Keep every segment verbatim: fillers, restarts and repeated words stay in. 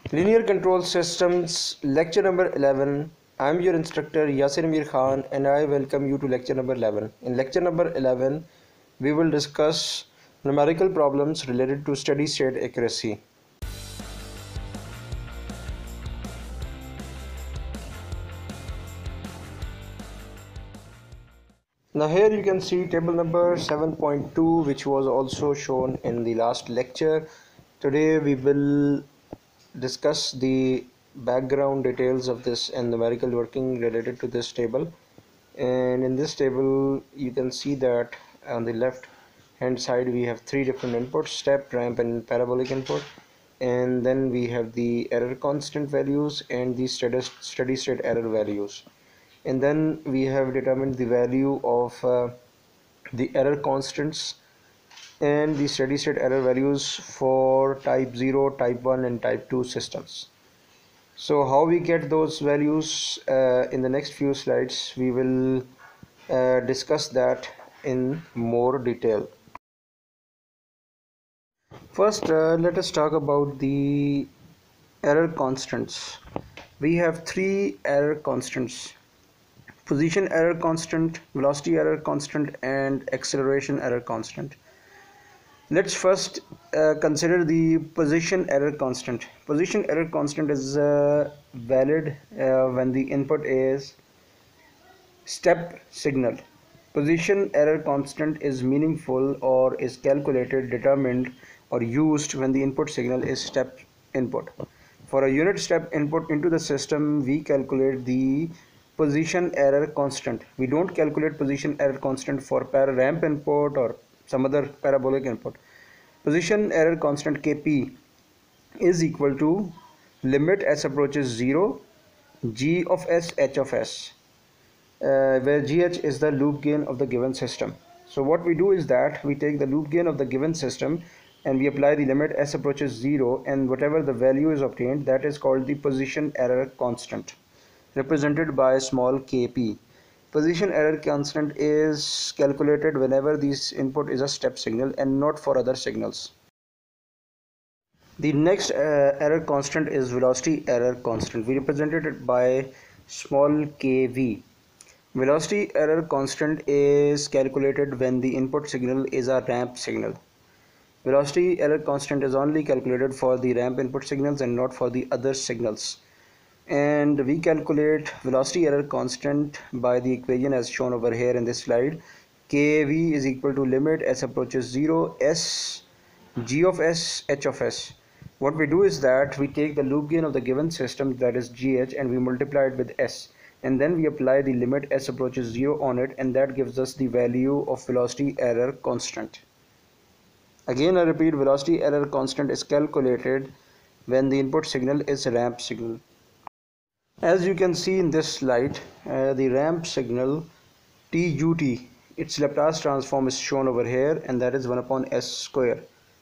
Linear Control Systems, lecture number eleven. I am your instructor Yasir Mir Khan and I welcome you to lecture number eleven. In lecture number eleven, we will discuss numerical problems related to steady state accuracy. Now here you can see table number seven point two, which was also shown in the last lecture. Today we will discuss the background details of this and numerical working related to this table. And in this table you can see that on the left hand side we have three different inputs: step, ramp and parabolic input. And then we have the error constant values and the steady, steady state error values. And then we have determined the value of uh, the error constants and the steady state error values for type zero, type one and type two systems. So how we get those values, uh, in the next few slides we will uh, discuss that in more detail. First, uh, let us talk about the error constants. We have three error constants: position error constant, velocity error constant and acceleration error constant. Let's first uh, consider the position error constant. Position error constant is uh, valid uh, when the input is step signal. Position error constant is meaningful or is calculated, determined or used when the input signal is step input. For a unit step input into the system, we calculate the position error constant. We don't calculate position error constant for para ramp input or some other parabolic input. Position error constant K P is equal to limit s approaches zero, g of s, h of s, uh, where gh is the loop gain of the given system. So what we do is that we take the loop gain of the given system and we apply the limit s approaches zero, and whatever the value is obtained, that is called the position error constant, represented by small kp. Position error constant is calculated whenever this input is a step signal and not for other signals. The next uh, error constant is velocity error constant. We represented it by small kv. Velocity error constant is calculated when the input signal is a ramp signal. Velocity error constant is only calculated for the ramp input signals and not for the other signals. And we calculate velocity error constant by the equation as shown over here in this slide. Kv is equal to limit s approaches zero, s, g of s, h of s. What we do is that we take the loop gain of the given system, that is gh, and we multiply it with s, and then we apply the limit s approaches zero on it, and that gives us the value of velocity error constant. Again I repeat, velocity error constant is calculated when the input signal is ramp signal. As you can see in this slide, uh, the ramp signal T U T, its Laplace transform is shown over here, and that is one upon s square.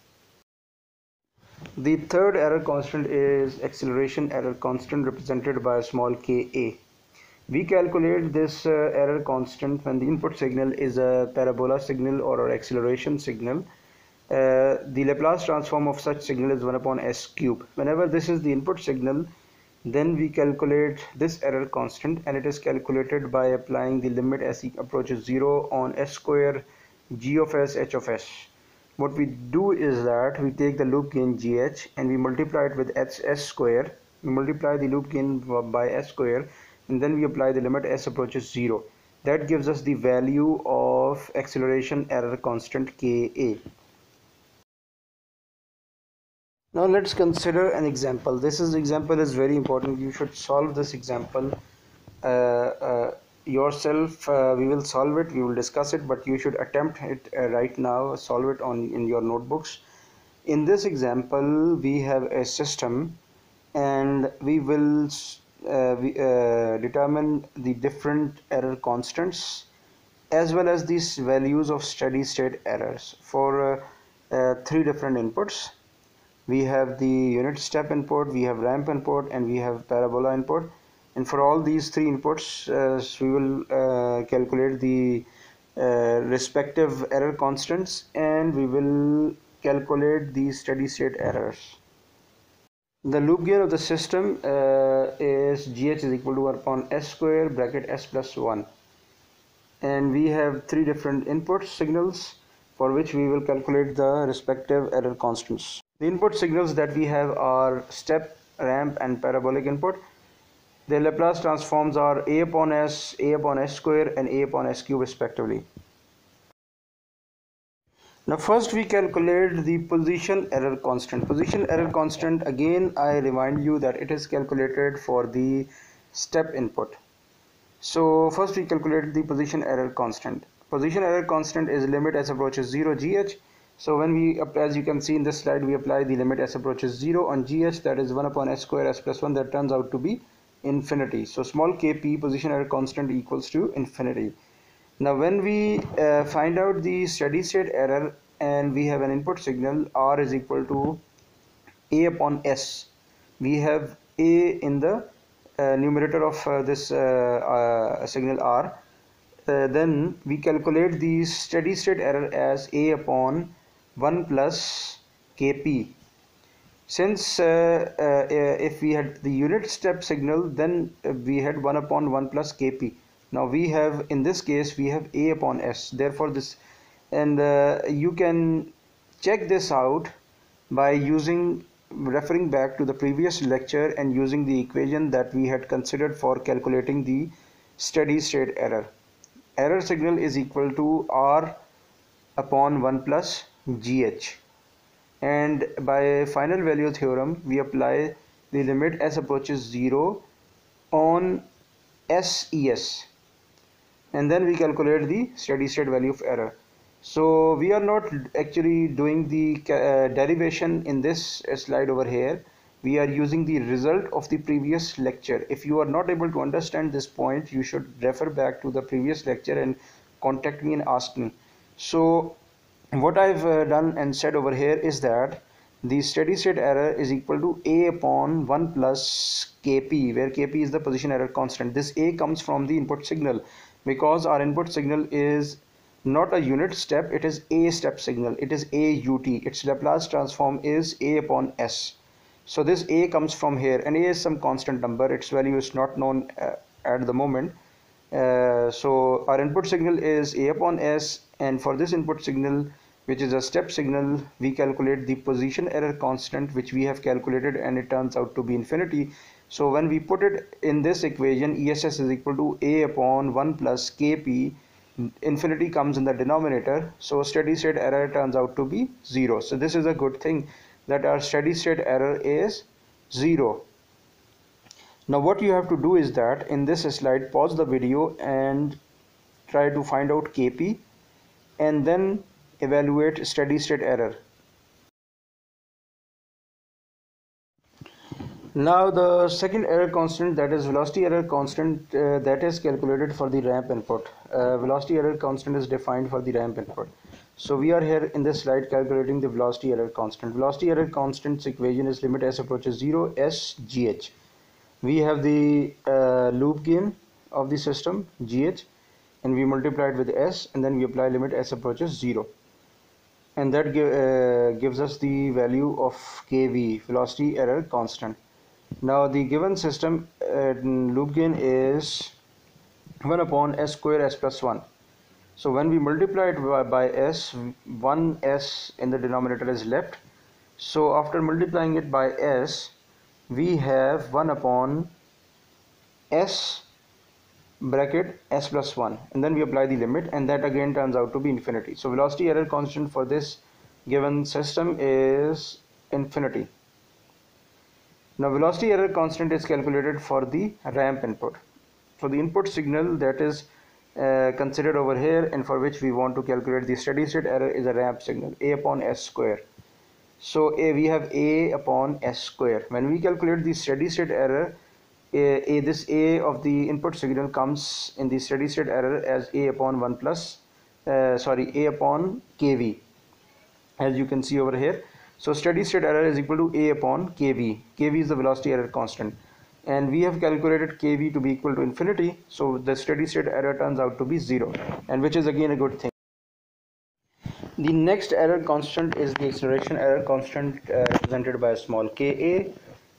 The third error constant is acceleration error constant, represented by a small ka. We calculate this uh, error constant when the input signal is a parabola signal or an acceleration signal. Uh, the Laplace transform of such signal is one upon s cube. Whenever this is the input signal, then we calculate this error constant, and it is calculated by applying the limit s approaches zero on s square, g of s, h of s. What we do is that we take the loop gain gh and we multiply it with s, s square. We multiply the loop gain by s square, and then we apply the limit s approaches zero. That gives us the value of acceleration error constant ka. Now let's consider an example. This is example is very important. You should solve this example uh, uh, yourself. Uh, we will solve it, we will discuss it, but you should attempt it uh, right now. Solve it on in your notebooks. In this example we have a system, and we will uh, we, uh, determine the different error constants as well as these values of steady state errors for uh, uh, three different inputs. We have the unit step input, we have ramp input, and we have parabola input. And for all these three inputs, uh, we will uh, calculate the uh, respective error constants, and we will calculate the steady state errors. The loop gain of the system uh, is gh is equal to one upon s square bracket s plus one, and we have three different input signals for which we will calculate the respective error constants. The input signals that we have are step, ramp and parabolic input. Their Laplace transforms are a upon s, a upon s square and a upon s cube respectively. Now first we calculate the position error constant. Position error constant, again I remind you that it is calculated for the step input. So first we calculate the position error constant. Position error constant is limit s approaches zero gh. So when we, as you can see in this slide, we apply the limit s approaches zero on gh, that is one upon s square s plus one, that turns out to be infinity. So small kp, position error constant, equals to infinity. Now when we uh, find out the steady state error and we have an input signal r is equal to a upon s, we have a in the uh, numerator of uh, this uh, uh, signal r, uh, then we calculate the steady state error as a upon one plus kp. Since uh, uh, if we had the unit step signal, then we had one upon one plus kp. Now we have, in this case, we have a upon s, therefore this, and uh, you can check this out by using, referring back to the previous lecture and using the equation that we had considered for calculating the steady state error. Error signal is equal to r upon one plus gh, and by final value theorem we apply the limit s approaches zero on ses, and then we calculate the steady state value of error. So we are not actually doing the uh, derivation in this uh, slide over here. We are using the result of the previous lecture. If you are not able to understand this point, you should refer back to the previous lecture and contact me and ask me. So what I've uh, done and said over here is that the steady state error is equal to a upon one plus kp, where kp is the position error constant. This a comes from the input signal, because our input signal is not a unit step, it is a step signal, it is a ut, its Laplace transform is a upon s. So this a comes from here, and a is some constant number, its value is not known uh, at the moment. Uh, so our input signal is a upon s, and for this input signal, which is a step signal, we calculate the position error constant, which we have calculated, and it turns out to be infinity. So when we put it in this equation, ess is equal to a upon one plus kp, infinity comes in the denominator, so steady state error turns out to be zero. So this is a good thing, that our steady state error is zero. Now what you have to do is that in this slide, pause the video and try to find out kp, and then evaluate steady state error. Now the second error constant, that is velocity error constant, uh, that is calculated for the ramp input. Uh, velocity error constant is defined for the ramp input. So we are here in this slide calculating the velocity error constant. Velocity error constant's equation is limit s approaches zero s gh. We have the uh, loop gain of the system gh, and we multiply it with s, and then we apply limit s approaches zero, and that give, uh, gives us the value of kv, velocity error constant. Now the given system uh, loop gain is one upon s square s plus one. So when we multiply it by, by s, one s in the denominator is left. So after multiplying it by s, we have one upon s bracket s plus one, and then we apply the limit, and that again turns out to be infinity. So velocity error constant for this given system is infinity. Now velocity error constant is calculated for the ramp input. So the input signal that is uh, considered over here, and for which we want to calculate the steady state error, is a ramp signal, a upon s square. So a, we have a upon s square. When we calculate the steady state error, a, a this a of the input signal comes in the steady state error as a upon one plus uh, sorry a upon kv, as you can see over here. So steady state error is equal to a upon kv. Kv is the velocity error constant, and we have calculated kv to be equal to infinity, so the steady state error turns out to be zero, and which is again a good thing. The next error constant is the acceleration error constant, uh, represented by a small ka.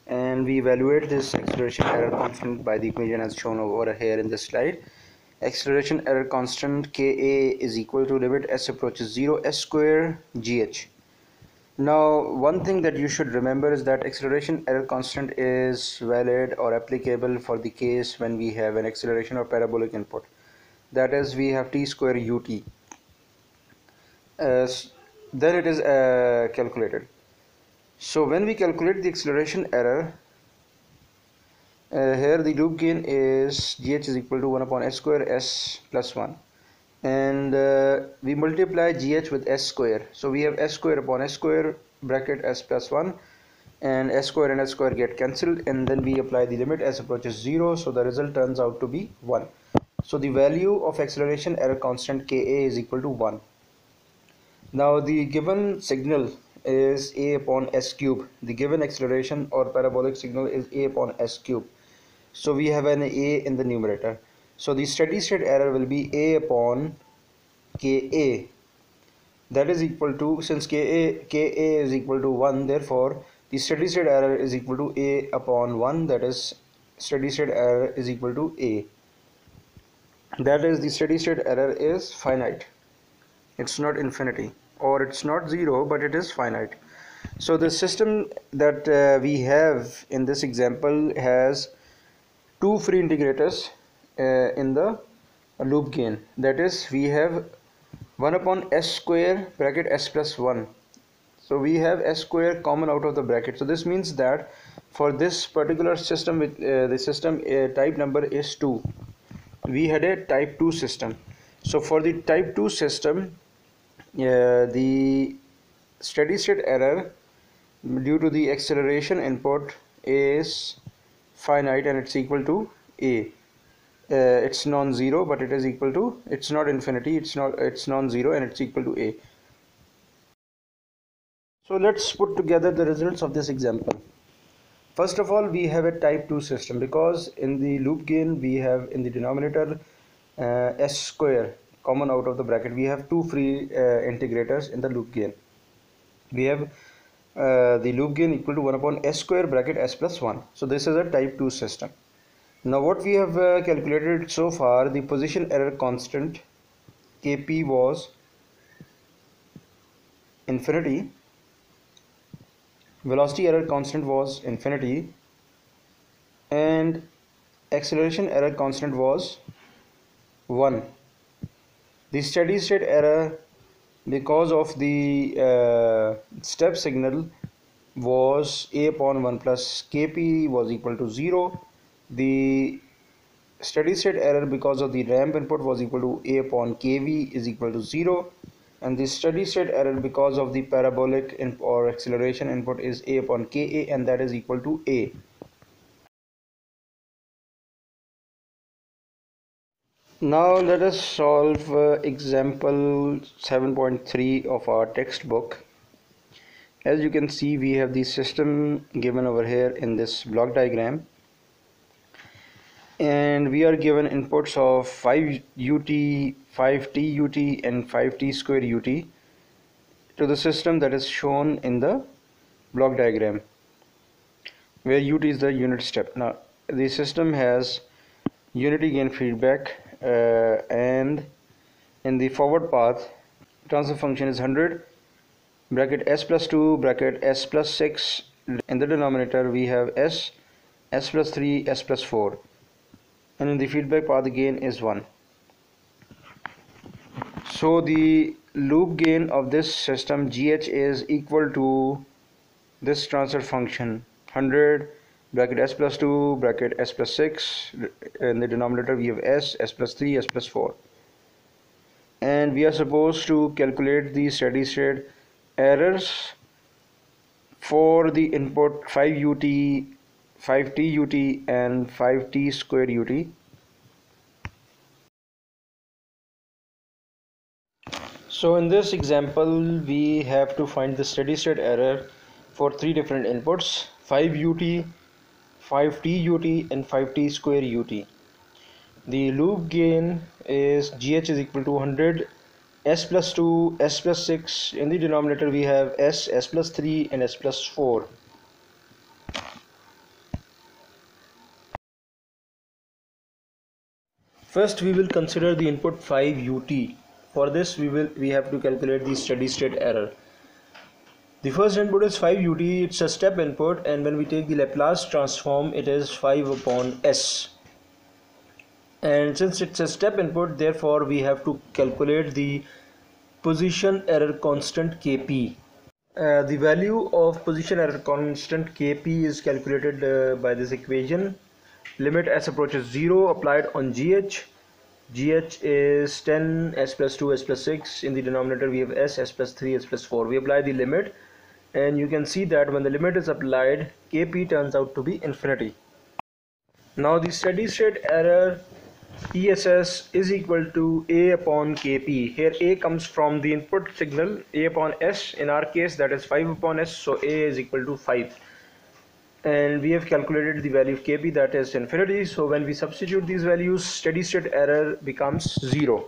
and we evaluate this acceleration error constant by the equation as shown over here in this slide. Acceleration error constant Ka is equal to limit s approaches zero s square gh. Now, one thing that you should remember is that acceleration error constant is valid or applicable for the case when we have an acceleration or parabolic input. That is, we have t square ut. Uh, then it is uh, calculated. So when we calculate the acceleration error, uh, here the loop gain is gh is equal to one upon s square s plus one, and uh, we multiply gh with s square. So we have s square upon s square bracket s plus one, and s square and s square get cancelled, and then we apply the limit s approaches zero, so the result turns out to be one. So the value of acceleration error constant Ka is equal to one. Now the given signal is a upon s cube. The given acceleration or parabolic signal is a upon s cube. So we have an a in the numerator. So the steady state error will be a upon Ka. That is equal to, since Ka, Ka is equal to one, therefore the steady state error is equal to a upon one. That is, steady state error is equal to a. That is, the steady state error is finite. It's not infinity, or it's not zero, but it is finite. So the system that uh, we have in this example has two free integrators uh, in the loop gain. That is, we have one upon s square bracket s plus one. So we have s square common out of the bracket. So this means that for this particular system, with uh, the system uh, type number is two, we had a type two system. So for the type two system, uh, the steady state error due to the acceleration input is finite, and it's equal to a. Uh, it's non-zero, but it is equal to, it's not infinity, it's not, it's non-zero, and it's equal to a. So let's put together the results of this example. First of all, we have a type two system, because in the loop gain we have in the denominator uh, s square common out of the bracket. We have two free uh, integrators in the loop gain. We have uh, the loop gain equal to one upon s square bracket s plus one. So this is a type two system. Now what we have uh, calculated so far, the position error constant Kp was infinity, velocity error constant was infinity, and acceleration error constant was one. The steady state error, because of the uh, step signal, was a upon one plus Kp was equal to zero. The steady state error because of the ramp input was equal to a upon Kv is equal to zero, and the steady state error because of the parabolic in or acceleration input is a upon Ka, and that is equal to a. Now let us solve uh, example seven point three of our textbook. As you can see, we have the system given over here in this block diagram, and we are given inputs of five U T, five T U T, and five T square U T to the system that is shown in the block diagram, where U T is the unit step. Now the system has unity gain feedback, uh, and in the forward path transfer function is one hundred bracket s plus two bracket s plus six. In the denominator we have s, s plus three, s plus four, and in the feedback path the gain is one. So the loop gain of this system gh is equal to this transfer function one hundred bracket s plus two bracket s plus six. In the denominator we have s, s plus three, s plus four, and we are supposed to calculate the steady state errors for the input five U T, five T U T, and five T square U T. So in this example we have to find the steady state error for three different inputs: five U T, five T U T, and five T square U T. The loop gain is gh is equal to one hundred s plus two, s plus six. In the denominator we have s, s plus three, and s plus four. First we will consider the input five U T. For this we will we have to calculate the steady state error. The first input is five U T, it's a step input, and when we take the Laplace transform it is five upon S. And since it's a step input, therefore we have to calculate the position error constant K P. Uh, the value of position error constant K P is calculated uh, by this equation. Limit s approaches zero applied on G H. G H is ten, s plus two, s plus six. In the denominator we have s, s plus three, s plus four. We apply the limit, and you can see that when the limit is applied, K P turns out to be infinity. Now the steady state error E S S is equal to A upon K P. Here A comes from the input signal, A upon S. In our case that is five upon S, so A is equal to five. And we have calculated the value of K P, that is infinity. So when we substitute these values, steady state error becomes zero.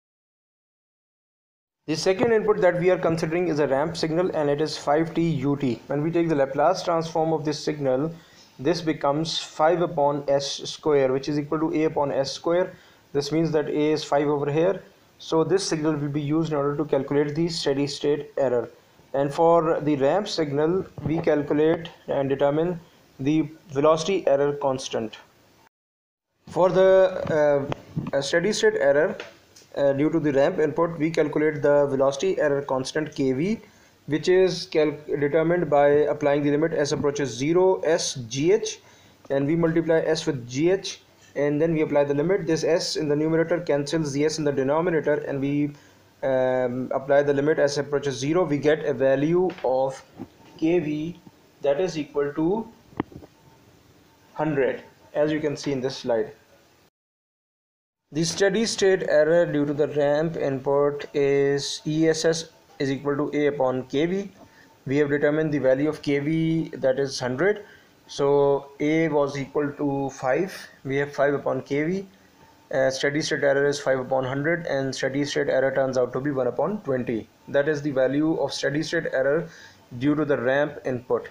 The second input that we are considering is a ramp signal, and it is five T U T. When we take the Laplace transform of this signal, this becomes five upon S square, which is equal to A upon S square. This means that A is five over here. So this signal will be used in order to calculate the steady state error. And for the ramp signal, we calculate and determine the velocity error constant. For the uh, steady state error uh, due to the ramp input, we calculate the velocity error constant K V, which is determined by applying the limit s approaches zero, s gh, and we multiply s with gh, and then we apply the limit. This s in the numerator cancels the s in the denominator, and we um, apply the limit s approaches zero. We get a value of kV that is equal to one hundred, as you can see in this slide. The steady state error due to the ramp input is E S S is equal to A upon K V. We have determined the value of K V, that is one hundred. So A was equal to five. We have five upon K V. Uh, steady state error is five upon one hundred, and steady state error turns out to be one upon twenty. That is the value of steady state error due to the ramp input.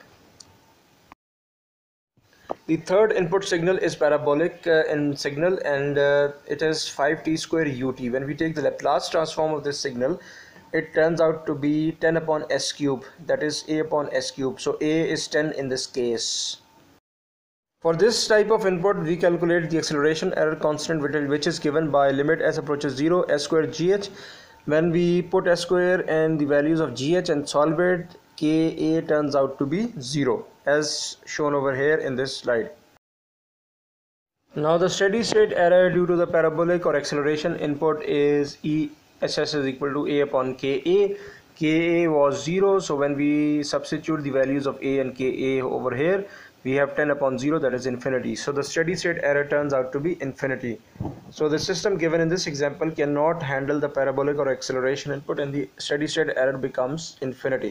The third input signal is parabolic uh, in signal, and uh, it is five T square U T. When we take the Laplace transform of this signal, it turns out to be ten upon S cube, that is A upon S cube. So A is ten in this case. For this type of input, we calculate the acceleration error constant, which is given by limit s approaches zero, s square gh. When we put s square and the values of gh and solve it, Ka turns out to be zero, as shown over here in this slide. Now the steady state error due to the parabolic or acceleration input is E S S is equal to A upon Ka. Ka was zero, so when we substitute the values of A and Ka over here, we have ten upon zero, that is infinity. So the steady state error turns out to be infinity. So the system given in this example cannot handle the parabolic or acceleration input, and the steady state error becomes infinity.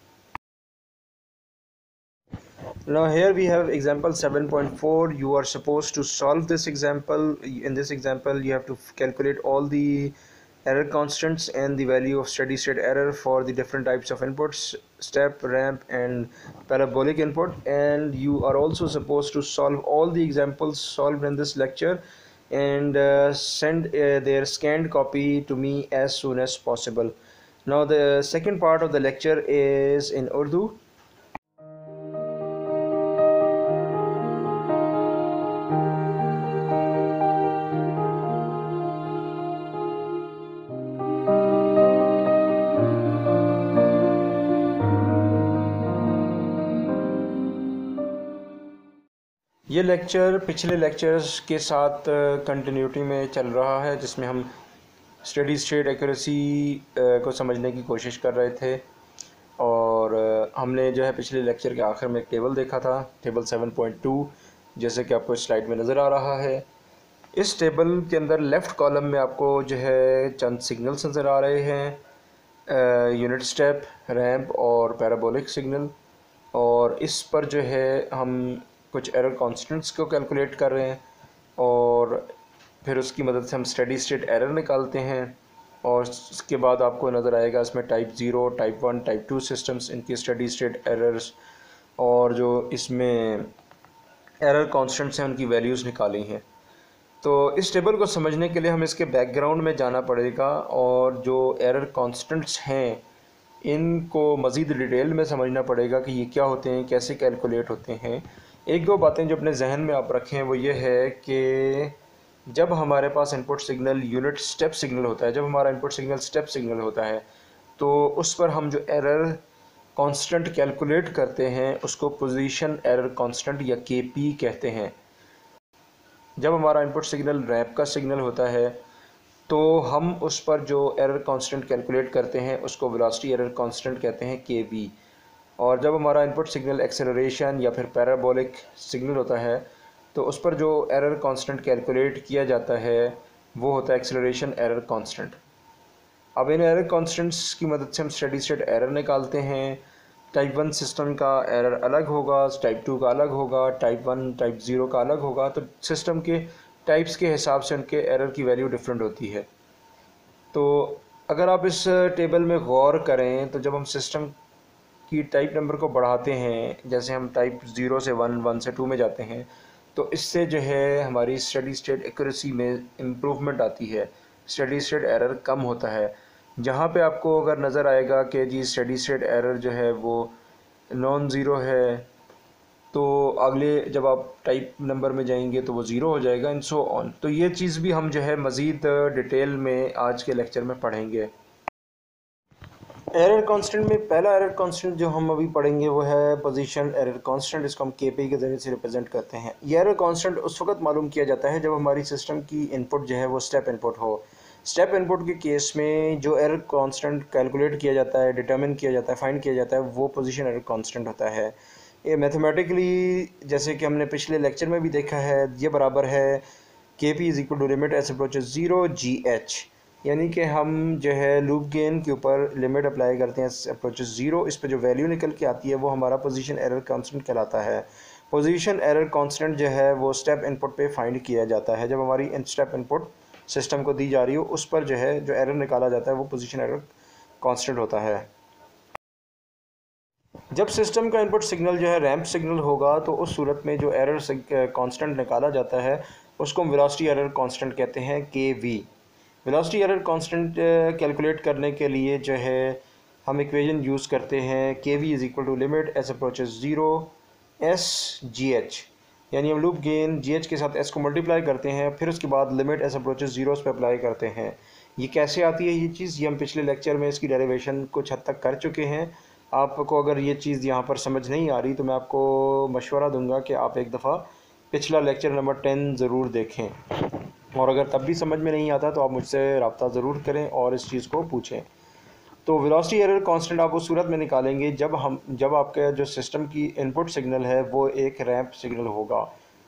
Now here we have example seven point four. You are supposed to solve this example. In this example you have to calculate all the error constants and the value of steady state error for the different types of inputs, step, ramp and parabolic input, and you are also supposed to solve all the examples solved in this lecture and uh, send uh, their scanned copy to me as soon as possible. Now the second part of the lecture is in Urdu. ये lecture पिछले lectures के साथ continuity में चल रहा है, जिसमें हम स्टेडी स्टेट एक्यूरेसी को समझने की कोशिश कर रहे थे, और हमने जो है पिछले लेक्चर के आखिर में एक टेबल देखा था, टेबल सेवन पॉइंट टू, जैसे कि आपको इस स्लाइड में नज़र आ रहा है। इस टेबल के अंदर लेफ़्ट कॉलम में आपको जो है चंद सिग्नल्स नज़र आ रहे हैं, यूनिट स्टेप, रैंप और पैराबोलिक सिग्नल, और इस पर जो है हम कुछ एरर कॉन्स्टेंट्स को कैलकुलेट कर रहे हैं, और फिर उसकी मदद से हम स्टेडी स्टेट एरर निकालते हैं, और उसके बाद आपको नज़र आएगा इसमें type zero, type one, type two systems, इनकी स्टेडी स्टेट एरर्स, और जो इसमें एरर कॉन्स्टेंट्स हैं उनकी वैल्यूज़ निकाली हैं। तो इस टेबल को समझने के लिए हमें इसके बैकग्राउंड में जाना पड़ेगा और जो एरर कॉन्स्टेंट्स हैं इनको मज़ीद डिटेल में समझना पड़ेगा कि ये क्या होते हैं, कैसे कैलकुलेट होते हैं। एक दो बातें जो अपने जहन में आप रखें वो ये है कि जब हमारे पास input signal unit step signal होता है, जब हमारा इनपुट सिग्नल स्टेप सिग्नल होता है तो उस पर हम जो एरर कांस्टेंट कैलकुलेट करते हैं उसको पोजीशन एरर कांस्टेंट या के पी कहते हैं। जब हमारा इनपुट सिग्नल रैंप का सिग्नल होता है तो हम उस पर जो एरर कांस्टेंट कैलकुलेट करते हैं उसको वेलोसिटी एरर कांस्टेंट कहते हैं के वी। और जब हमारा इनपुट सिग्नल एक्सेलरेशन या फिर पैराबोलिक सिग्नल होता है तो उस पर जो एरर कांस्टेंट कैलकुलेट किया जाता है वो होता है एक्सेलरेशन एरर कांस्टेंट। अब इन एरर कांस्टेंट्स की मदद से हम स्टेडी स्टेट एरर निकालते हैं। टाइप वन सिस्टम का एरर अलग होगा, टाइप टू का अलग होगा, टाइप वन टाइप ज़ीरो का अलग होगा। तो सिस्टम के टाइप्स के हिसाब से उनके एरर की वैल्यू डिफरेंट होती है। तो अगर आप इस टेबल में गौर करें तो जब हम सिस्टम की टाइप नंबर को बढ़ाते हैं, जैसे हम टाइप ज़ीरो से वन, वन से टू में जाते हैं, तो इससे जो है हमारी स्टेडी स्टेट एक्यूरेसी में इम्प्रूवमेंट आती है, स्टेडी स्टेट एरर कम होता है। जहाँ पे आपको अगर नज़र आएगा कि जी स्टेडी स्टेट एरर जो है वो नॉन ज़ीरो है, तो अगले जब आप टाइप नंबर में जाएंगे तो वो ज़ीरो हो जाएगा एंड सो ऑन। तो ये चीज़ भी हम जो है मज़ीद डिटेल में आज के लेक्चर में पढ़ेंगे। एरर कांस्टेंट में पहला एरर कांस्टेंट जो हम अभी पढ़ेंगे वो है पोजीशन एरर कांस्टेंट। इसको हम के पी के ज़रिए से रिप्रेजेंट करते हैं। ये एरर कांस्टेंट उस वक्त मालूम किया जाता है जब हमारी सिस्टम की इनपुट जो है वो स्टेप इनपुट हो। स्टेप इनपुट के केस में जो एरर कांस्टेंट कैलकुलेट किया जाता है, डिटरमिन किया जाता है, फाइंड किया जाता है, वो पोजीशन एरर कांस्टेंट होता है। ये मैथमेटिकली जैसे कि हमने पिछले लेक्चर में भी देखा है, ये बराबर है K P is equal to limit S approaches zero G H, यानी कि हम जो है लूप गेन के ऊपर लिमिट अप्लाई करते हैं अप्रोचेस ज़ीरो। इस पर जो वैल्यू निकल के आती है वो हमारा पोजीशन एरर कांस्टेंट कहलाता है। पोजीशन एरर कांस्टेंट जो है वो स्टेप इनपुट पे फाइंड किया जाता है। जब हमारी स्टेप इनपुट सिस्टम को दी जा रही हो उस पर जो है जो एरर निकाला जाता है वो पोजीशन एरर कांस्टेंट होता है। जब सिस्टम का इनपुट सिग्नल जो है रैंप सिग्नल होगा तो उस सूरत में जो एरर कांस्टेंट निकाला जाता है उसको हम वेलोसिटी एरर कांस्टेंट कहते हैं, K V. Velocity error constant calculate करने के लिए जो है हम इक्वेशन यूज़ करते हैं K V is equal to limit S approaches zero S G H, यानी हम लूप गेन जी एच के साथ एस को मल्टीप्लाई करते हैं, फिर उसके बाद लिमिट एस अप्रोचेस ज़ीरो पे अप्लाई करते हैं। ये कैसे आती है ये चीज़, ये हम पिछले लेक्चर में इसकी डेरिवेशन कुछ हद तक कर चुके हैं। आपको अगर ये चीज़ यहाँ पर समझ नहीं आ रही तो मैं आपको मशवरा दूंगा कि आप एक दफ़ा पिछला लेक्चर नंबर टेन ज़रूर देखें, और अगर तब भी समझ में नहीं आता तो आप मुझसे रब्ता ज़रूर करें और इस चीज़ को पूछें। तो वेलोसिटी एरर कांस्टेंट आप उस सूरत में निकालेंगे जब हम जब आपका जो सिस्टम की इनपुट सिग्नल है वो एक रैंप सिग्नल होगा।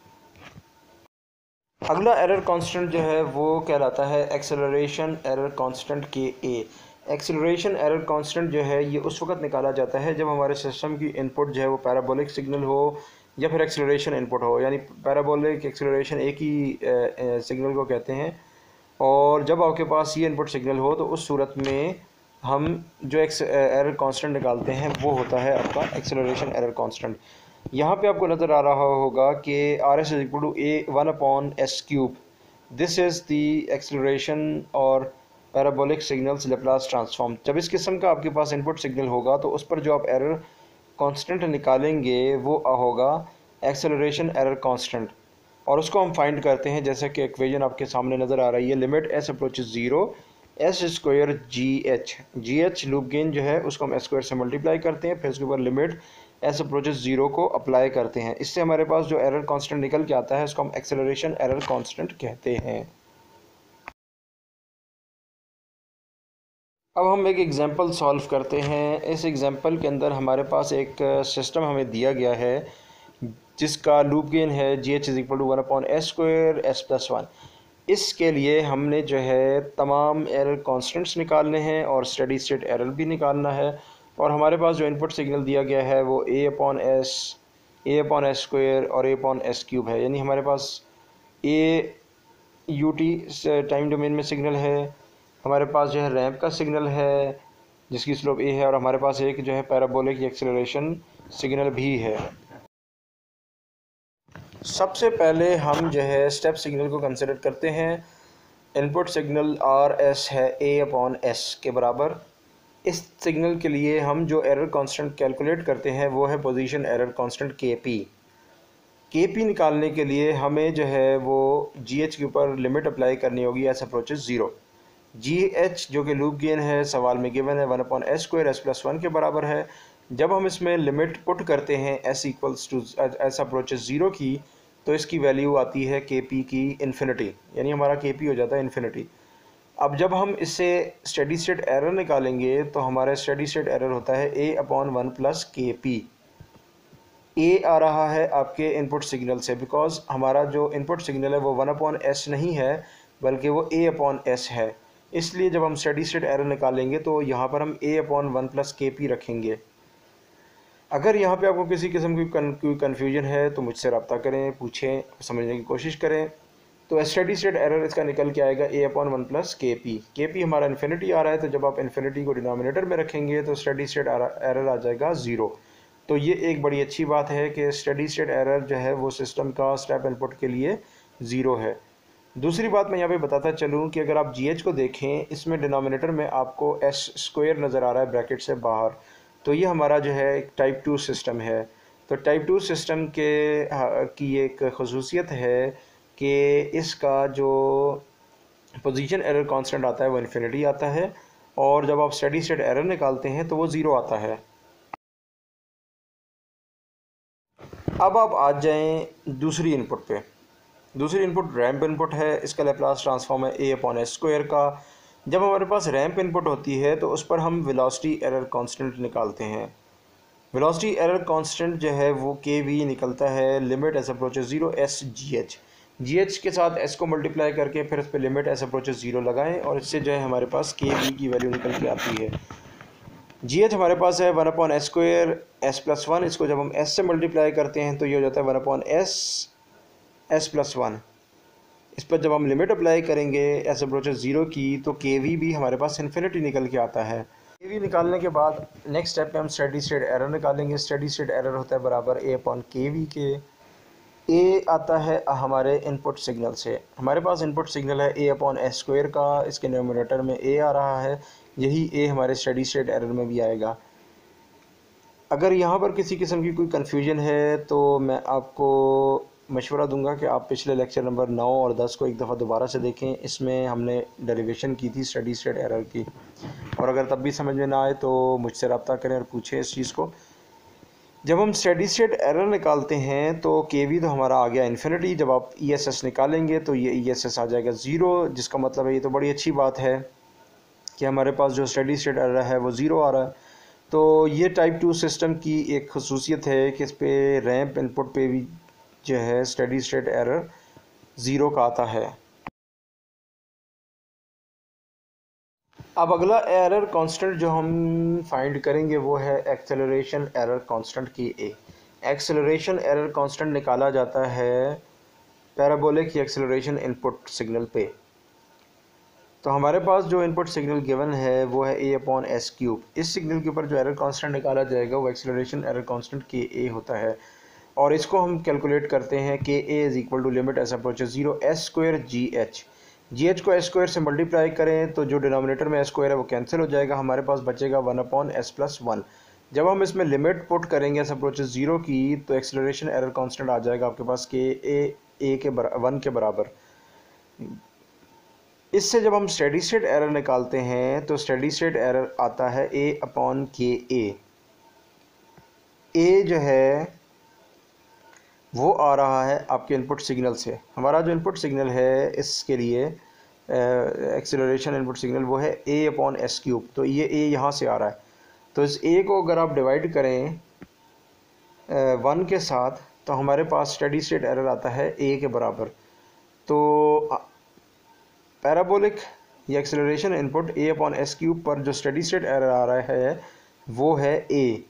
अगला एरर कांस्टेंट जो है वो कहलाता है एक्सेलरेशन एरर कांस्टेंट के ए। एक्सेलरेशन एरर कांस्टेंट जो है ये उस वक्त निकाला जाता है जब हमारे सिस्टम की इनपुट जो है वो पैराबोलिक सिग्नल हो या फिर एक्सेलरेशन इनपुट हो, यानी पैराबोलिक एक्सेलरेशन एक ही सिग्नल को कहते हैं। और जब आपके पास ये इनपुट सिग्नल हो तो उस सूरत में हम जो एक्स एरर कांस्टेंट निकालते हैं वो होता है आपका एक्सेलरेशन एरर कांस्टेंट। यहाँ पे आपको नज़र आ रहा होगा कि R S is equal to A one upon S cube. This is the acceleration और पैराबोलिक सिग्नल्स लेप्लास ट्रांसफॉर्म। जब इस किस्म का आपके पास इनपुट सिग्नल होगा तो उस पर जो आप एरर कांस्टेंट निकालेंगे वो होगा एक्सेलरेशन एरर कांस्टेंट, और उसको हम फाइंड करते हैं जैसे कि इक्वेशन आपके सामने नज़र आ रही है, limit S approaches zero S square G H. G H loop gain जो है उसको हम एस स्क्वायर से मल्टीप्लाई करते हैं, फिर उसके ऊपर लिमिट एस अप्रोचेस ज़ीरो को अप्लाई करते हैं। इससे हमारे पास जो एरर कांस्टेंट निकल के आता है उसको हम एक्सेलरेशन एरर कांस्टेंट कहते हैं। अब हम एक एग्जांपल सॉल्व करते हैं। इस एग्जांपल के अंदर हमारे पास एक सिस्टम हमें दिया गया है जिसका लूप गेन है G H is equal to one upon S square S plus one. इसके लिए हमने जो है तमाम एरर कांस्टेंट्स निकालने हैं और स्टेडी स्टेट एरर भी निकालना है। और हमारे पास जो इनपुट सिग्नल दिया गया है वो A upon S A upon S square और ए अपॉन एस क्यूब है, यानी हमारे पास A U T time domain में सिग्नल है, हमारे पास जो है रैंप का सिग्नल है जिसकी स्लोप ए है, और हमारे पास एक जो है पैराबोलिक एक्सेलरेशन सिग्नल भी है। सबसे पहले हम जो है स्टेप सिग्नल को कंसिडर करते हैं। इनपुट सिग्नल आर एस है ए अपॉन एस के बराबर। इस सिग्नल के लिए हम जो एरर कांस्टेंट कैलकुलेट करते हैं वो है position error constant K P. K P निकालने के लिए हमें जो है वो जी एच के ऊपर लिमिट अप्लाई करनी होगी S approaches zero. G H जो कि लूप गेन है सवाल में गिवन है one upon S square S plus one के बराबर है। जब हम इसमें लिमिट पुट करते हैं S equals to S approaches zero की तो इसकी वैल्यू आती है के पी की इन्फिनिटी, यानी हमारा के पी हो जाता है इन्फिनिटी। अब जब हम इससे स्टेडी स्टेट एरर निकालेंगे तो हमारा स्टेडी स्टेट एरर होता है A upon one plus K P. A आ रहा है आपके इनपुट सिग्नल से, बिकॉज हमारा जो इनपुट सिग्नल है वो वन अपॉन एस नहीं है बल्कि वो ए अपॉन एस है। इसलिए जब हम स्टेडी स्टेट एरर निकालेंगे तो यहाँ पर हम A upon one plus K P रखेंगे। अगर यहाँ पे आपको किसी किस्म की कोई कन्फ्यूजन है तो मुझसे रब्ता करें, पूछें, समझने की कोशिश करें। तो स्टेडी स्टेट एरर इसका निकल के आएगा A upon one plus K P. K P हमारा इन्फिनिटी आ रहा है, तो जब आप इन्फिनिटी को डिनोमिनेटर में रखेंगे तो स्टेडी स्टेट एरर आ जाएगा ज़ीरो। तो ये एक बड़ी अच्छी बात है कि स्टेडी स्टेट एरर जो है वो सिस्टम का स्टेप इनपुट के लिए ज़ीरो है। दूसरी बात मैं यहाँ पे बताता चलूँ कि अगर आप जी एच को देखें, इसमें डिनोमिनेटर में आपको एस स्क्वायर नज़र आ रहा है ब्रैकेट से बाहर, तो ये हमारा जो है एक टाइप टू सिस्टम है। तो टाइप टू सिस्टम के की एक खसूसियत है कि इसका जो पोजीशन एरर कांस्टेंट आता है वो इन्फिनिटी आता है, और जब आप स्टेडी स्टेट एरर निकालते हैं तो वो ज़ीरो आता है। अब आप आ जाएं दूसरी इनपुट पे। दूसरी इनपुट रैंप इनपुट है, इसका लैप्लास ट्रांसफॉर्म है ए अपॉन एस स्क्वायर का। जब हमारे पास रैंप इनपुट होती है तो उस पर हम वेलोसिटी एरर कांस्टेंट निकालते हैं। वेलोसिटी एरर कांस्टेंट जो है वो के वी निकलता है limit S approaches zero S G H. G H के साथ एस को मल्टीप्लाई करके फिर इस पर लिमिट एस अप्रोचेस ज़ीरो लगाएं और इससे जो है हमारे पास के वी की वैल्यू निकल के आती है। जी एच हमारे पास है one upon S square S plus one. इसको जब हम एस से मल्टीप्लाई करते हैं तो ये हो जाता है one upon S S plus one. इस पर जब हम लिमिट अप्लाई करेंगे एस अप्रोचेस ज़ीरो की तो के वी भी हमारे पास इन्फिनिटी निकल के आता है। के वी निकालने के बाद नेक्स्ट स्टेप पे हम स्टेडी स्टेट एरर निकालेंगे। स्टेडी स्टेट एरर होता है बराबर ए अपॉन के वी के। ए आता है हमारे इनपुट सिग्नल से। हमारे पास इनपुट सिग्नल है ए अपॉन एस स्क्वायर का, इसके डिनोमिनेटर में ए आ रहा है, यही ए हमारे स्टेडी स्टेट एरर में भी आएगा। अगर यहाँ पर किसी किस्म की कोई कन्फ्यूजन है तो मैं आपको मशवरा दूंगा कि आप पिछले लेक्चर नंबर नौ और दस को एक दफ़ा दोबारा से देखें। इसमें हमने डेरिवेशन की थी स्टेडी स्टेट एरर की, और अगर तब भी समझ में ना आए तो मुझसे रब्ता करें और पूछें इस चीज़ को। जब हम स्टेडी स्टेट एरर निकालते हैं तो के वी तो हमारा आ गया इन्फिनिटी। जब आप ई एस एस निकालेंगे तो ये ई एस एस आ जाएगा ज़ीरो, जिसका मतलब है ये तो बड़ी अच्छी बात है कि हमारे पास जो स्टेडी स्टेट एरर है वो ज़ीरो आ रहा है। तो ये टाइप टू सिस्टम की एक खसूसियत है कि इस पर रैंप इनपुट पे भी जो है स्टेडी स्टेट एरर ज़ीरो का आता है। अब अगला एरर कांस्टेंट जो हम फाइंड करेंगे वो है एक्सेलरेशन एरर कांस्टेंट की ए। एक्सेलरेशन एरर कांस्टेंट निकाला जाता है पैराबोलिक एक्सेलरेशन इनपुट सिग्नल पे। तो हमारे पास जो इनपुट सिग्नल गिवन है वो है ए अपॉन एस क्यूब। इस सिग्नल के ऊपर जो एरर कांस्टेंट निकाला जाएगा वो एक्सेलरेशन एरर कांस्टेंट के ए होता है, और इसको हम कैलकुलेट करते हैं कि A is equal to limit S approaches zero S square G H. G H को एस स्क्वायर से मल्टीप्लाई करें तो जो डिनोमिनेटर में एस स्क्वायर है वो कैंसिल हो जाएगा, हमारे पास बचेगा one upon S plus one. जब हम इसमें लिमिट पुट करेंगे एस अप्रोचेस ज़ीरो की तो एक्सेलरेशन एरर कांस्टेंट आ जाएगा आपके पास के ए ए के वन के बराबर। इससे जब हम स्टेडी स्टेट एरर निकालते हैं तो स्टेडी स्टेट एरर आता है ए अपॉन के ए। ए जो है वो आ रहा है आपके इनपुट सिग्नल से। हमारा जो इनपुट सिग्नल है इसके लिए एक्सेलरेशन इनपुट सिग्नल वो है ए अपॉन एस क्यूब। तो ये ए यहाँ से आ रहा है, तो इस ए को अगर आप डिवाइड करें वन के साथ तो हमारे पास स्टेडी स्टेट एरर आता है ए के बराबर। तो पैराबोलिक या acceleration input A upon S cube पर जो स्टेडी स्टेट एरर आ रहा है वो है ए।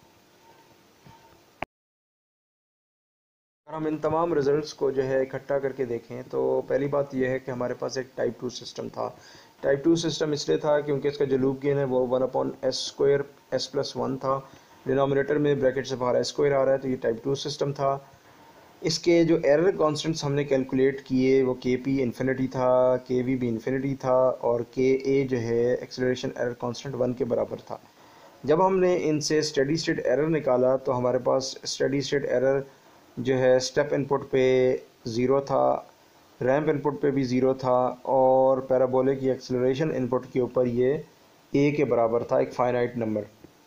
अगर हम इन तमाम रिजल्ट्स को जो है इकट्ठा करके देखें तो पहली बात यह है कि हमारे पास एक टाइप टू सिस्टम था। टाइप टू सिस्टम इसलिए था क्योंकि इसका जो लूप गेन है वो one upon S square S plus one था। डिनोमिनेटर में ब्रैकेट से बाहर एस स्क्वायर आ रहा है, तो ये टाइप टू सिस्टम था। इसके जो एरर कॉन्स्टेंट्स हमने कैलकुलेट किए वो के पी इन्फिनिटी था, के वी भी इन्फिनिटी था और के ए जो है एक्सेलरेशन एरर कांस्टेंट वन के बराबर था। जब हमने इनसे स्टेडी स्टेट एरर निकाला तो हमारे पास स्टेडी स्टेट एरर जो है स्टेप इनपुट पे ज़ीरो था, रैंप इनपुट पे भी ज़ीरो था और पैराबोलिक की एक्सेलरेशन इनपुट के ऊपर ये ए के बराबर था, एक फाइनाइट नंबर।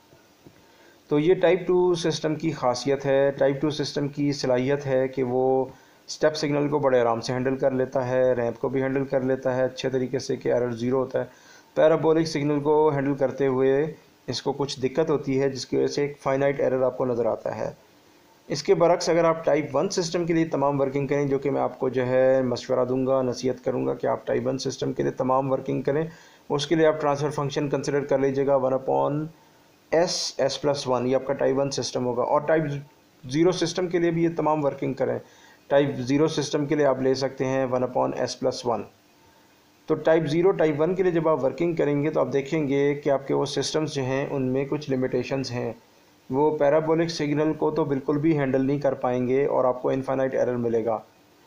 तो ये टाइप टू सिस्टम की खासियत है, टाइप टू सिस्टम की सलाहियत है कि वो स्टेप सिग्नल को बड़े आराम से हैंडल कर लेता है, रैंप को भी हैंडल कर लेता है अच्छे तरीके से कि एरर ज़ीरो होता है। पैराबोलिक सिग्नल को हैंडल करते हुए इसको कुछ दिक्कत होती है जिसकी वजह से एक फाइनाइट एरर आपको नज़र आता है। इसके बरक्स अगर आप टाइप वन सिस्टम के लिए तमाम वर्किंग करें, जो कि मैं आपको जो है मशवरा दूंगा, नसीहत करूंगा कि आप टाइप वन सिस्टम के लिए तमाम वर्किंग करें, उसके लिए आप ट्रांसफ़र फंक्शन कंसिडर कर लीजिएगा one upon S S plus one, ये आपका टाइप वन सिस्टम होगा। और टाइप ज़ीरो सिस्टम के लिए भी ये तमाम वर्किंग करें, टाइप ज़ीरो सिस्टम के लिए आप ले सकते हैं one upon S plus one. तो टाइप ज़ीरो टाइप वन के लिए जब आप वर्किंग करेंगे तो आप देखेंगे कि आपके वो सिस्टम्स जो हैं उनमें कुछ लिमिटेशंस हैं, वो पैराबोलिक सिग्नल को तो बिल्कुल भी हैंडल नहीं कर पाएंगे और आपको इनफाइनाइट एरर मिलेगा।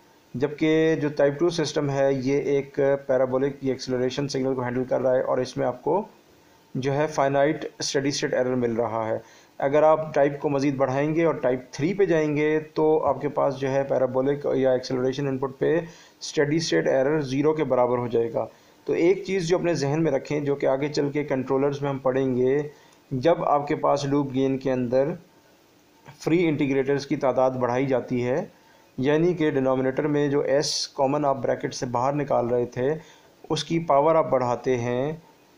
जबकि जो टाइप टू सिस्टम है ये एक पैराबोलिक की एक्सेलरेशन सिग्नल को हैंडल कर रहा है और इसमें आपको जो है फाइनाइट स्टेडी स्टेट एरर मिल रहा है। अगर आप टाइप को मज़ीद बढ़ाएंगे और टाइप थ्री पे जाएंगे तो आपके पास जो है पैराबोलिक या एक्सेलरेशन इनपुट पे स्टेडी स्टेट एरर ज़ीरो के बराबर हो जाएगा। तो एक चीज़ जो अपने जहन में रखें, जो कि आगे चल के कंट्रोलर्स में हम पढ़ेंगे, जब आपके पास लूप गेन के अंदर फ्री इंटीग्रेटर्स की तादाद बढ़ाई जाती है, यानी कि डिनोमिनेटर में जो एस कॉमन आप ब्रैकेट से बाहर निकाल रहे थे उसकी पावर आप बढ़ाते हैं,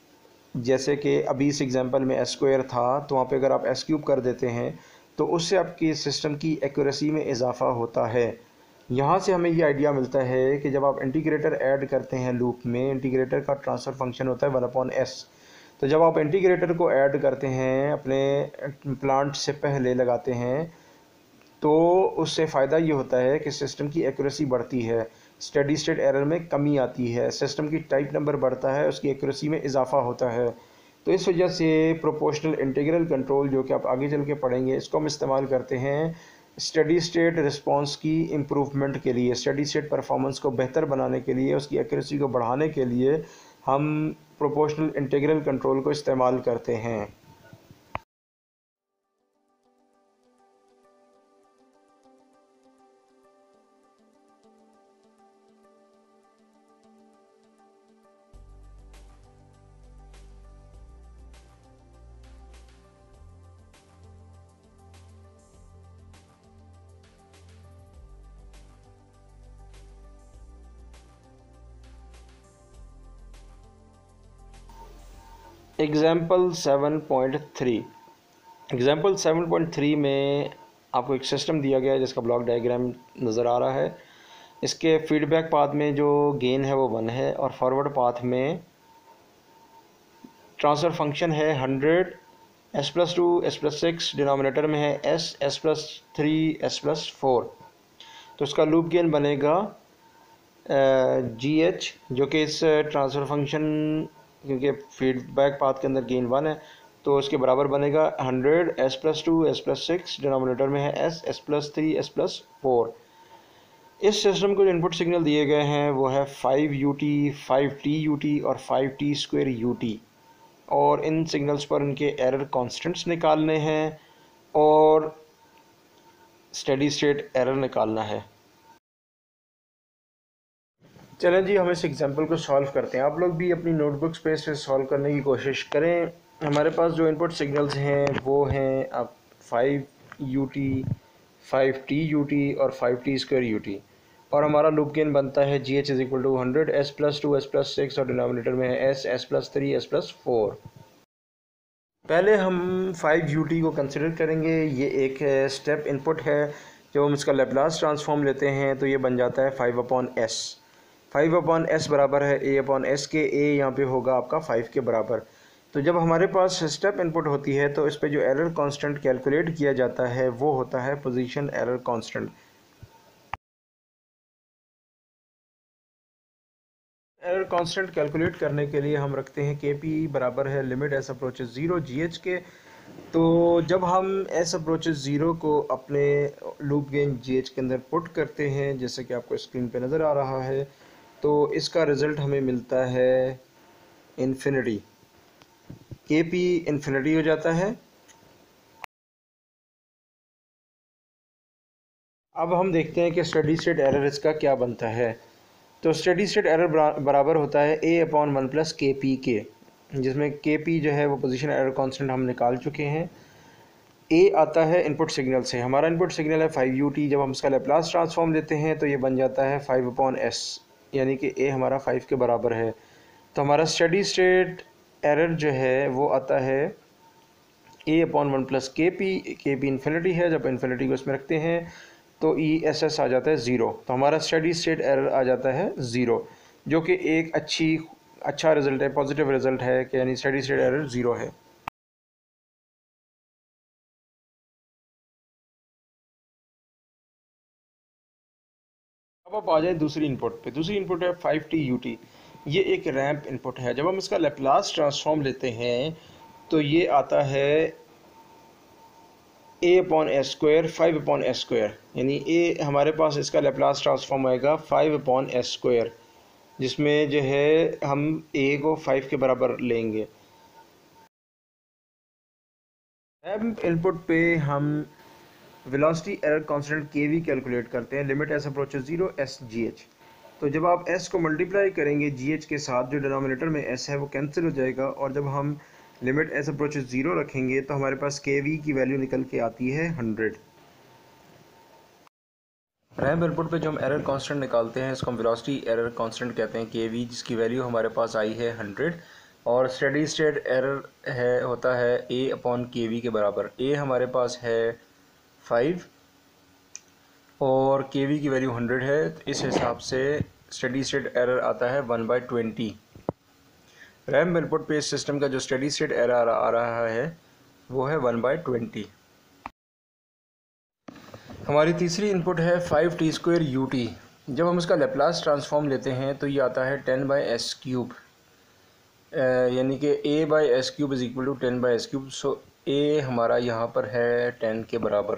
जैसे कि अभी इस एग्जांपल में एस स्क्वायर था तो वहाँ पे अगर आप एस क्यूब कर देते हैं तो उससे आपकी सिस्टम की एक्यूरेसी में इजाफा होता है। यहाँ से हमें ये आइडिया मिलता है कि जब आप इंटीग्रेटर ऐड करते हैं लूप में, इंटीग्रेटर का ट्रांसफ़र फंक्शन होता है वन अपॉन एस। तो जब आप इंटीग्रेटर को ऐड करते हैं अपने प्लांट से पहले लगाते हैं तो उससे फ़ायदा ये होता है कि सिस्टम की एक्यूरेसी बढ़ती है, स्टेडी स्टेट एरर में कमी आती है, सिस्टम की टाइप नंबर बढ़ता है, उसकी एक्यूरेसी में इजाफा होता है। तो इस वजह से प्रोपोर्शनल इंटीग्रल कंट्रोल, जो कि आप आगे चल के पढ़ेंगे, इसको हम इस्तेमाल करते हैं स्टेडी स्टेट रिस्पांस की इम्प्रूवमेंट के लिए, स्टेडी स्टेट परफॉर्मेंस को बेहतर बनाने के लिए, उसकी एक्यूरेसी को बढ़ाने के लिए हम प्रोपोर्शनल इंटीग्रल कंट्रोल को इस्तेमाल करते हैं। Example seven point three, example seven point three में आपको एक सिस्टम दिया गया है जिसका ब्लॉक डायग्राम नज़र आ रहा है। इसके फीडबैक पाथ में जो गेन है वो वन है और फॉरवर्ड पाथ में ट्रांसफ़र फंक्शन है hundred, S plus two, S plus six, denominator में है S, S plus three, S plus four. तो इसका लूप गेन बनेगा जी एच, जो कि इस ट्रांसफ़र फंक्शन, क्योंकि फीडबैक पाथ के अंदर गेन वन है तो इसके बराबर बनेगा hundred, S plus two, S plus six, denominator में है S, S plus three, S plus four. इस सिस्टम को जो इनपुट सिग्नल दिए गए हैं वो है five you T, five T U T और five T square U T, और इन सिग्नल्स पर इनके एरर कॉन्स्टेंट्स निकालने हैं और स्टेडी स्टेट एरर निकालना है। चलें जी, हम इस एग्जांपल को सॉल्व करते हैं। आप लोग भी अपनी नोटबुक्स पे इसे सॉल्व करने की कोशिश करें। हमारे पास जो इनपुट सिग्नल्स हैं वो हैं अब five you T, five T U T और five T square U T, और हमारा लूप गेन बनता है G H is equal to hundred, S plus two, S plus six और डिनोमिनेटर में है S, S plus three, S plus four. पहले हम फाइव यू टी को कंसिडर करेंगे। ये एक स्टेप इनपुट है। जब हम इसका लेप्लास ट्रांसफॉर्म लेते हैं तो ये बन जाता है five upon S. Five upon S बराबर है ए अपॉन एस के। ए यहाँ पे होगा आपका फाइव के बराबर। तो जब हमारे पास स्टेप इनपुट होती है तो इस पे जो एरर कांस्टेंट कैलकुलेट किया जाता है वो होता है position error constant. Error constant calculate करने के लिए हम रखते हैं के पी बराबर है limit S approaches zero G H के तो जब हम एस अप्रोचेस ज़ीरो को अपने लूप गेन जी एच के अंदर पुट करते हैं, जैसे कि आपको स्क्रीन पे नज़र आ रहा है, तो इसका रिज़ल्ट हमें मिलता है इन्फिनिटी। के पी इन्फिनिटी हो जाता है। अब हम देखते हैं कि स्टेडी स्टेट एरर इसका क्या बनता है। तो स्टेडी स्टेट एरर बराबर होता है A upon one plus K P के, जिसमें के पी जो है वो पोजीशन एरर कांस्टेंट हम निकाल चुके हैं। ए आता है इनपुट सिग्नल से, हमारा input signal five five U T. जब हम इसका लैप्लास ट्रांसफॉर्म लेते हैं तो ये बन जाता है फाइव अपॉन एस, यानी कि ए हमारा फाइव के बराबर है। तो हमारा स्टेडी स्टेट एरर जो है वो आता है A upon one plus K P. K P infinity है, जब इन्फिनिटी को इसमें रखते हैं तो ई एस एस आ जाता है ज़ीरो। तो हमारा स्टेडी स्टेट एरर आ जाता है ज़ीरो, जो कि एक अच्छी अच्छा रिज़ल्ट है, पॉजिटिव रिज़ल्ट है कि यानी स्टेडी स्टेट एरर ज़ीरो है। अब आप आ जाए दूसरी इनपुट पे। दूसरी इनपुट है फाइव टी यू टी। ये एक रैंप इनपुट है। जब हम इसका लैप्लास ट्रांसफॉर्म लेते हैं तो ये आता है A upon S square five upon S square, यानी ए हमारे पास इसका लैप्लास ट्रांसफॉर्म आएगा फाइव अपॉन एस स्क्वायर, जिसमें जो है हम ए को फाइव के बराबर लेंगे। रैंप इनपुट पे हम velocity error constant K V calculate करते हैं, limit S approaches zero S G H. तो जब आप एस को मल्टीप्लाई करेंगे जी एच के साथ, जो डिनोमिनेटर में एस है वो कैंसिल हो जाएगा, और जब हम लिमिट एस अप्रोचेस ज़ीरो रखेंगे तो हमारे पास के वी की वैल्यू निकल के आती है हंड्रेड। रैंप इनपुट पे जो हम एरर कांस्टेंट निकालते हैं इसको हम वेलोसिटी एरर कांस्टेंट कहते हैं के वी, जिसकी वैल्यू हमारे पास आई है हंड्रेड। और स्टेडी स्टेट एरर है होता है ए अपॉन के वी के बराबर। ए हमारे पास है फाइव और के वी की वैल्यू हंड्रेड है, तो इस हिसाब से स्टेडी स्टेट एरर आता है one by twenty. Ramp input पे इस सिस्टम का जो स्टेडी स्टेट एरर आ रहा है वो है वन बाई ट्वेंटी। हमारी तीसरी इनपुट है five T square U T. जब हम इसका लेप्लास ट्रांसफॉर्म लेते हैं तो ये आता है टेन बाई एस क्यूब, यानी कि A by S cube is equal to ten by S cube. So A हमारा यहाँ पर है टेन के बराबर।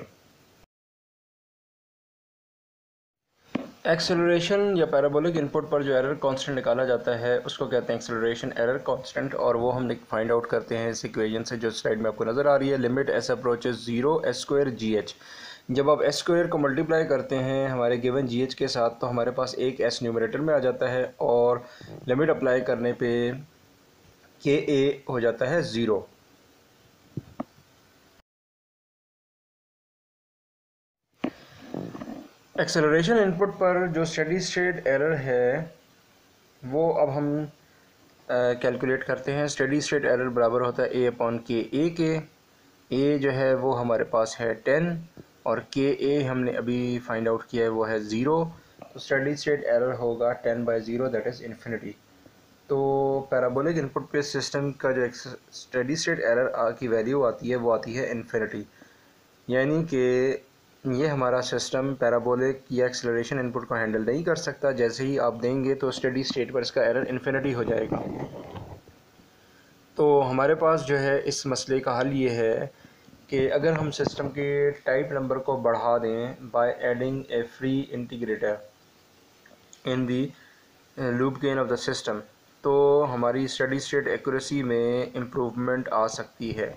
एक्सेलरेशन या पैराबोलिक इनपुट पर जो एरर कांस्टेंट निकाला जाता है उसको कहते हैं एक्सेलरेशन एरर कांस्टेंट, और वो हम फाइंड आउट करते हैं इस इक्वेशन से जो स्लाइड में आपको नज़र आ रही है। Limit S approaches zero S square G H. जब आप एस स्क्वायर को मल्टीप्लाई करते हैं हमारे गिवन जी एच के साथ तो हमारे पास एक एस न्यूमरेटर में आ जाता है, और लिमिट अप्लाई करने पे के ए हो जाता है ज़ीरो। एक्सेलरेशन इनपुट पर जो स्टेडी स्टेट एरर है वो अब हम कैलकुलेट करते हैं। स्टेडी स्टेट एरर बराबर होता है ए अपॉन के ए के। ए जो है वो हमारे पास है टेन और के ए हमने अभी फाइंड आउट किया है वो है ज़ीरो। तो स्टेडी स्टेट एरर होगा ten by zero, that is infinity. तो पैराबोलिक इनपुट पे सिस्टम का जो स्टेडी स्टेट एरर की वैल्यू आती है वो आती है इन्फिनिटी, यानी कि ये हमारा सिस्टम पैराबोलिक या एक्सेलरेशन इनपुट को हैंडल नहीं कर सकता। जैसे ही आप देंगे तो स्टेडी स्टेट पर इसका एरर इन्फिनिटी हो जाएगा। तो हमारे पास जो है इस मसले का हल ये है कि अगर हम सिस्टम के टाइप नंबर को बढ़ा दें by adding a free integrator in the loop gain of the system, तो हमारी स्टेडी स्टेट एक्यूरेसी में इम्प्रूवमेंट आ सकती है।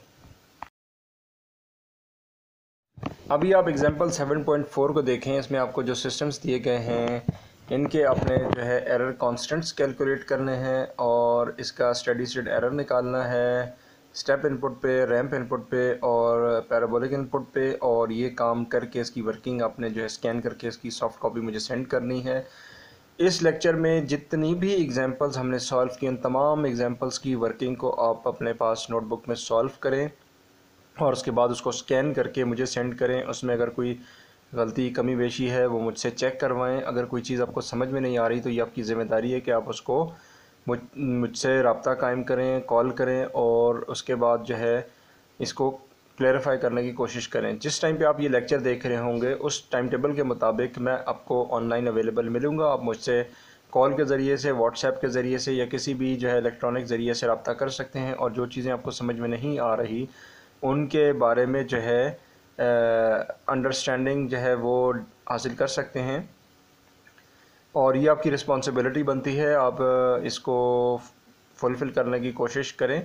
अभी आप एग्जांपल सेवन पॉइंट फोर को देखें। इसमें आपको जो सिस्टम्स दिए गए हैं इनके आपने जो है एरर कांस्टेंट्स कैलकुलेट करने हैं और इसका स्टेडी स्टेट एरर निकालना है स्टेप इनपुट पे, रैंप इनपुट पे और पैराबोलिक इनपुट पे, और ये काम करके इसकी वर्किंग आपने जो है स्कैन करके इसकी सॉफ्ट कॉपी मुझे सेंड करनी है। इस लेक्चर में जितनी भी एग्जांपल्स हमने सॉल्व की उन तमाम एग्जांपल्स की वर्किंग को आप अपने पास नोटबुक में सॉल्व करें और उसके बाद उसको स्कैन करके मुझे सेंड करें। उसमें अगर कोई गलती कमी बेशी है वो मुझसे चेक करवाएं। अगर कोई चीज़ आपको समझ में नहीं आ रही तो ये आपकी ज़िम्मेदारी है कि आप उसको मुझ मुझसे रब्ता कायम करें, कॉल करें और उसके बाद जो है इसको क्लैरिफाई करने की कोशिश करें। जिस टाइम पे आप ये लेक्चर देख रहे होंगे उस टाइम टेबल के मुताबिक मैं आपको ऑनलाइन अवेलेबल मिलूँगा। आप मुझसे कॉल के ज़रिए से, व्हाट्सएप के ज़रिए से या किसी भी जो है इलेक्ट्रॉनिक ज़रिए से रब्ता कर सकते हैं, और जो चीज़ें आपको समझ में नहीं आ रही उनके बारे में जो है अंडरस्टैंडिंग जो है वो हासिल कर सकते हैं। और ये आपकी रिस्पॉन्सिबिलिटी बनती है, आप अ, इसको फुलफ़िल करने की कोशिश करें।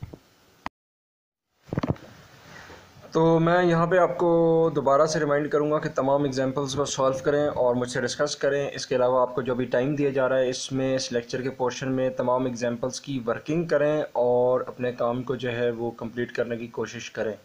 तो मैं यहाँ पे आपको दोबारा से रिमाइंड करूँगा कि तमाम एग्जांपल्स को सॉल्व करें और मुझसे डिस्कस करें। इसके अलावा आपको जो भी टाइम दिया जा रहा है इसमें इस लेक्चर के पोर्शन में तमाम एग्जांपल्स की वर्किंग करें और अपने काम को जो है वो कंप्लीट करने की कोशिश करें।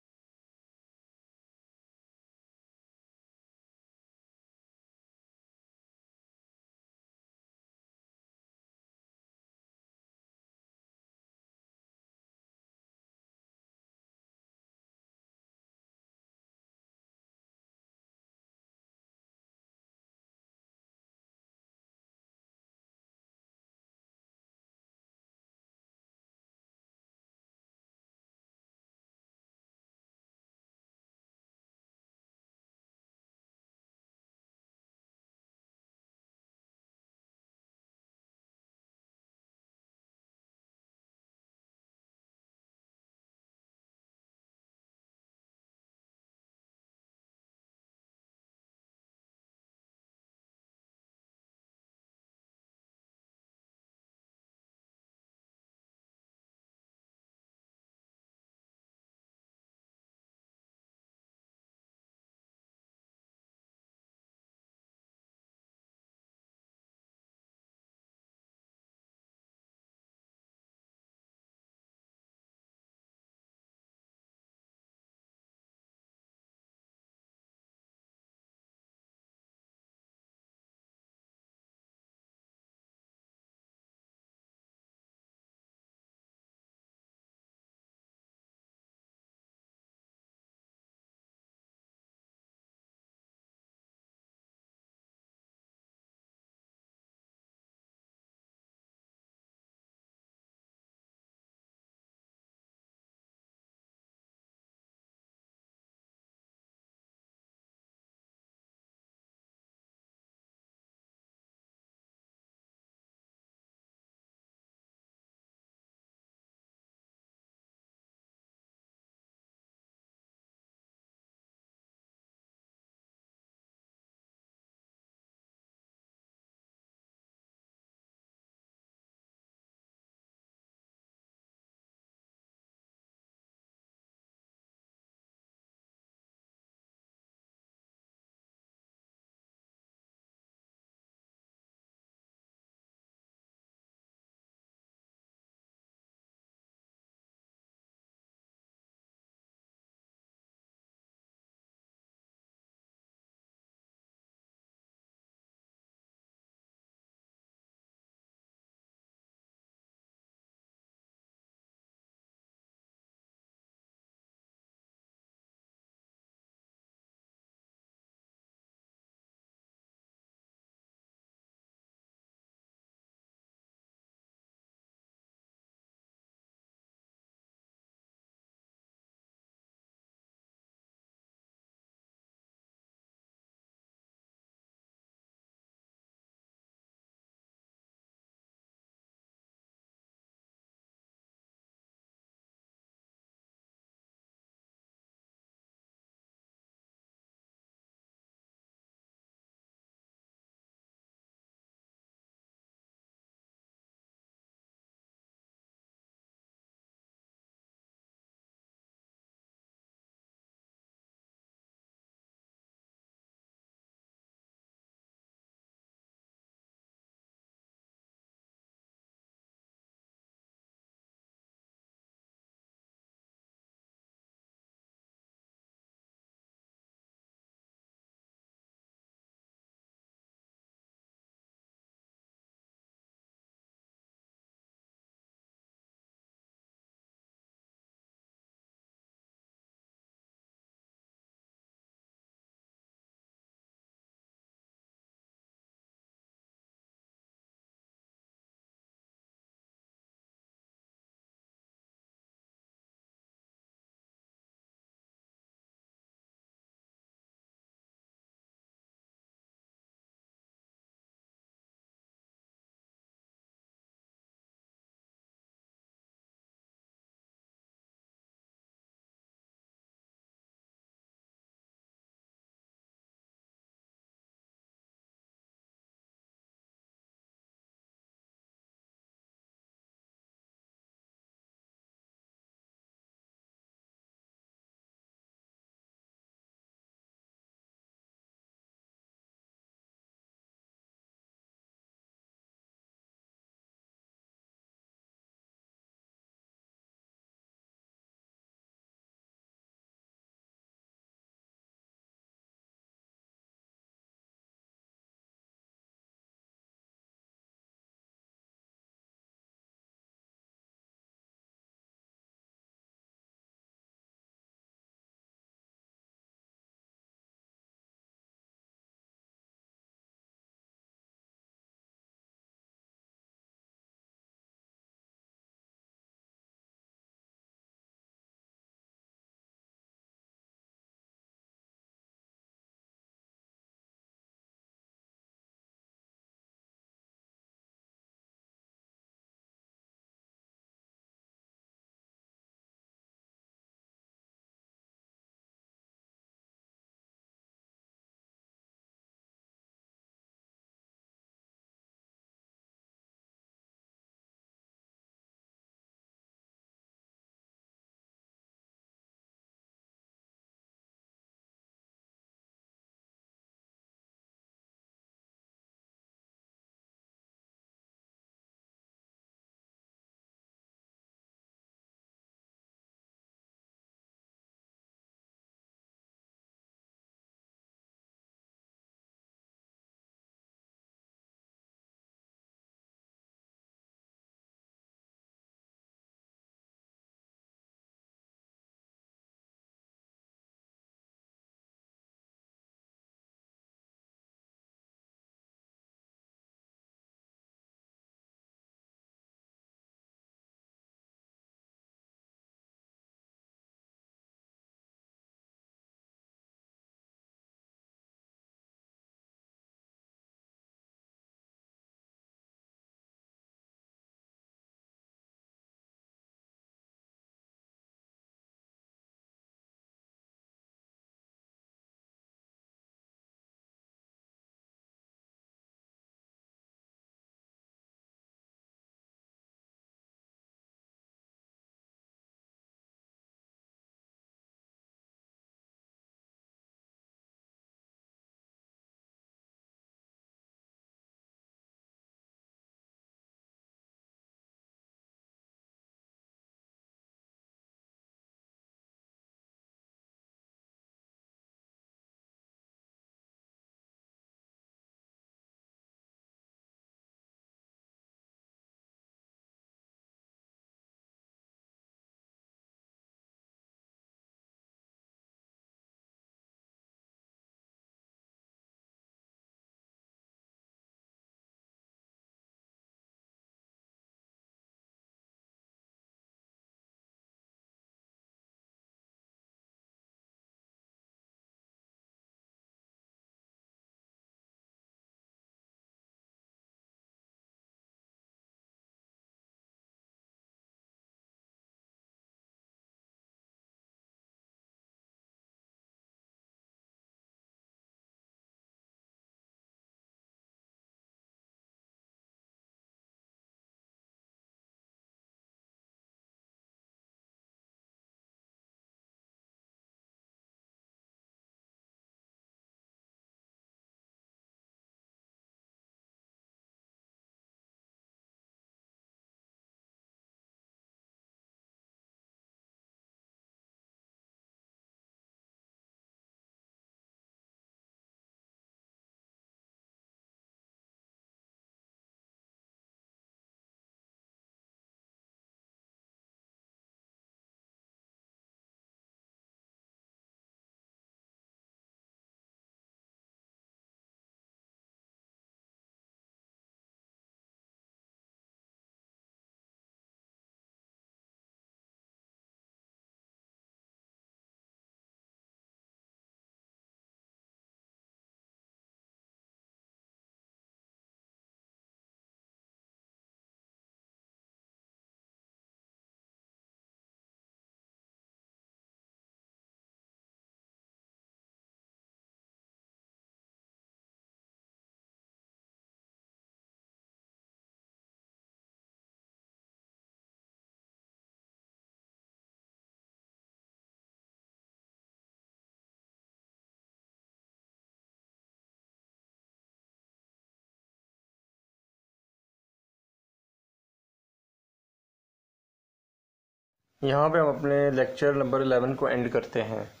यहाँ पे हम अपने लेक्चर नंबर इलेवन को एंड करते हैं।